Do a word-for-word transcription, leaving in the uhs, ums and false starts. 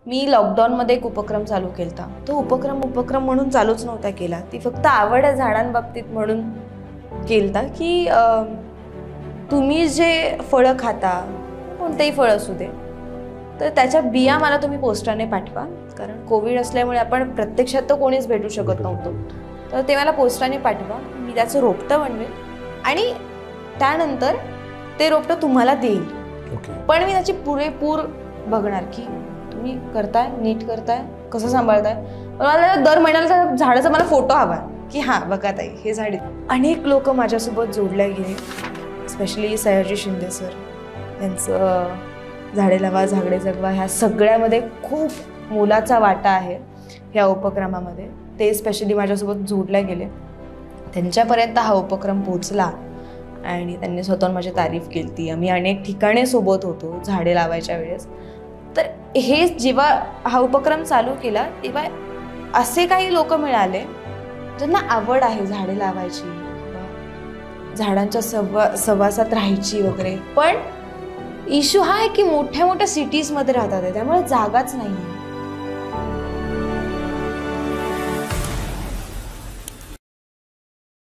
मी लॉकडाऊनमध्ये एक उपक्रम चालू केला. तो उपक्रम उपक्रम म्हणून चालूच नव्हता केला. ती फक्त आवड आहे झाडांबाबतीत म्हणून केलता की तुम्ही जे फळं खाता, कोणतेही फळ असू दे, तर त्याच्या बिया मला तुम्ही पोस्टाने पाठवा. कारण कोविड असल्यामुळे आपण प्रत्यक्षात तर कोणीच भेटू शकत नव्हतो. तर ते मला पोस्टाने पाठवा. मी त्याचं रोपटं बनवेल आणि त्यानंतर ते रोपटं तुम्हाला देईल. पण मी त्याची पुरेपूर बघणार की तुम्ही करताय, नीट करताय, कसं सांभाळताय. मला दर महिन्याला झाडाचा मला फोटो हवा की हां बघा ताई हे झाड. अनेक लोक माझ्यासोबत जोडले गेले, स्पेशली सयाजी शिंदे सर. त्यांचं झाडे लावा झाडे जगवा ह्या सगळ्यामध्ये खूप मोलाचा वाटा आहे ह्या उपक्रमामध्ये. ते स्पेशली माझ्यासोबत जोडले गेले. त्यांच्यापर्यंत हा उपक्रम पोचला आणि त्यांनी स्वतःहून माझी तारीफ केली ती. आम्ही अनेक ठिकाणी सोबत होतो झाडे लावायच्या वेळेस. तर हे जेव्हा हा उपक्रम चालू केला तेव्हा असे काही लोक मिळाले ज्यांना आवड आहे झाडे लावायची, झाडांच्या सवा सहवासात राहायची वगैरे. पण इश्यू हा आहे की मोठ्या मोठ्या सिटीजमध्ये राहतात, त्यामुळे जागाच नाही आहे.